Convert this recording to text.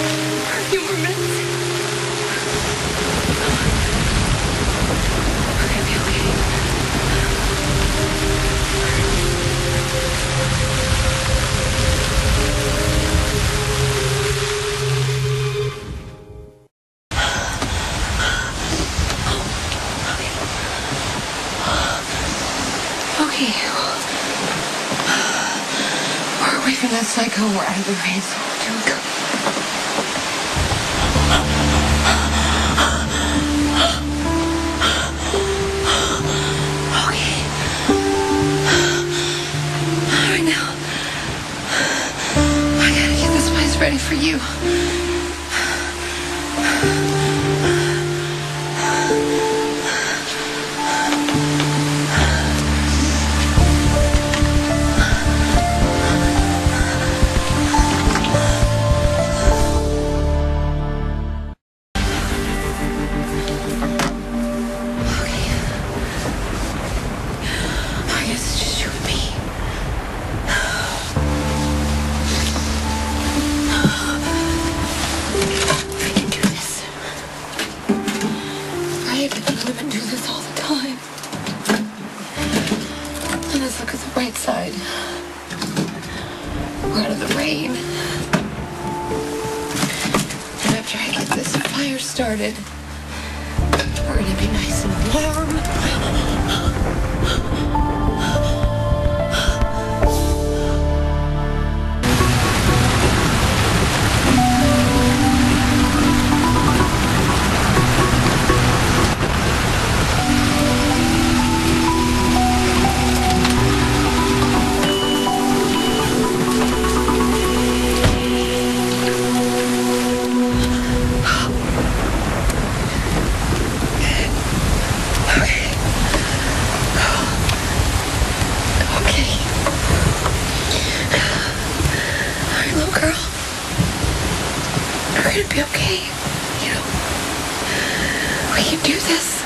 A few more minutes. We're gonna be okay. Okay. We're away from that psycho. We're out of the rain, so we're doing good. Okay. All right now. I gotta get this place ready for you. I guess it's just you and me. I can do this. Right? Women do this all the time. And let's look at the bright side. We're out of the rain. And after I get this fire started, we're gonna be nice and warm. Girl, we're gonna be okay. You know, we can do this.